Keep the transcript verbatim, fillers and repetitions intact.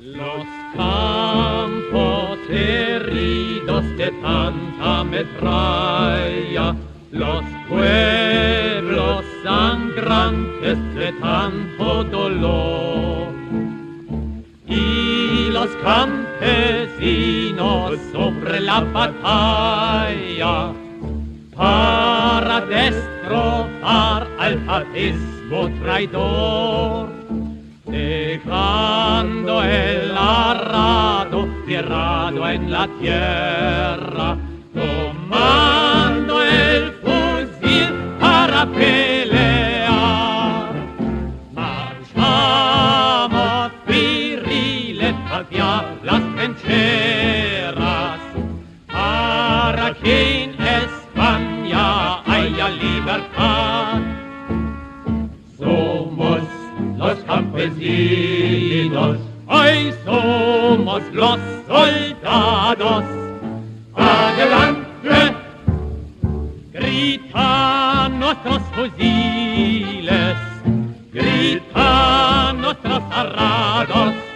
Los campos heridos de tanta metralla, los pueblos sangrantes de tanto dolor, y los campesinos sobre la batalla para destrozar al fascismo traidor, dejando el arado cerrado en la tierra, tomando el fusil para pelear. Marchamos viriles hacia las trincheras, para que en España haya libertad. Somos los campesinos, hoy somos los soldados. Adelante, gritan nuestros fusiles, gritan nuestros arados.